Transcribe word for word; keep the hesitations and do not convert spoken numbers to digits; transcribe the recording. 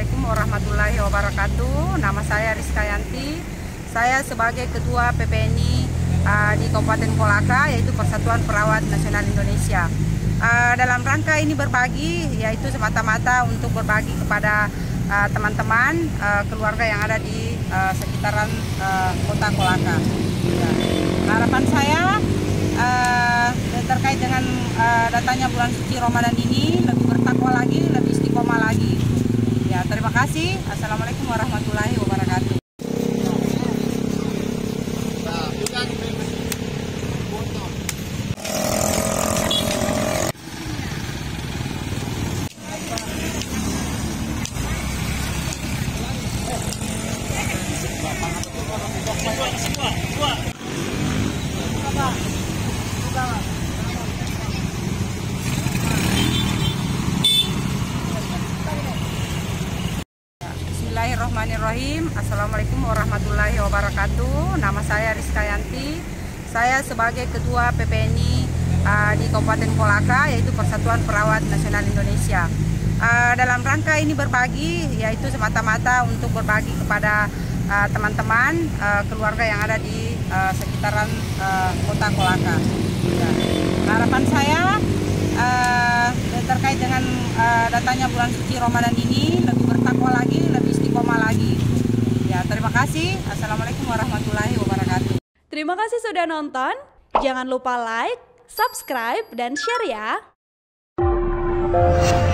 Assalamualaikum warahmatullahi wabarakatuh. Nama saya Rizka Yanti. Saya sebagai Ketua P P N I uh, di Kabupaten Kolaka, yaitu Persatuan Perawat Nasional Indonesia. Uh, dalam rangka ini berbagi, yaitu semata-mata untuk berbagi kepada teman-teman, uh, uh, keluarga yang ada di uh, sekitaran uh, kota Kolaka. Ya. Harapan saya uh, terkait dengan uh, datanya bulan suci Ramadan ini, lebih bertakwa lagi, lebih istiqomah lagi. Ya, terima kasih. Assalamualaikum warahmatullahi wabarakatuh. Bismillahirrahmanirrahim. Assalamualaikum warahmatullahi wabarakatuh. Nama saya Rizka Yanti. Saya sebagai Ketua P P N I uh, di Kabupaten Kolaka, yaitu Persatuan Perawat Nasional Indonesia. Uh, dalam rangka ini berbagi, yaitu semata-mata untuk berbagi kepada teman-teman, uh, uh, keluarga yang ada di uh, sekitaran uh, kota Kolaka. Ya. Harapan saya uh, terkait dengan uh, datanya bulan suci Ramadan ini, lebih bertakwa lagi, lebih istiqomah lagi. Ya, terima kasih. Assalamualaikum warahmatullahi wabarakatuh. Terima kasih sudah nonton. Jangan lupa like, subscribe, dan share ya.